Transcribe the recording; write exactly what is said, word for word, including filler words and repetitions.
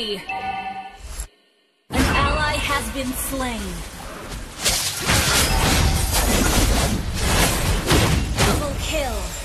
spree! An ally has been slain. Double kill.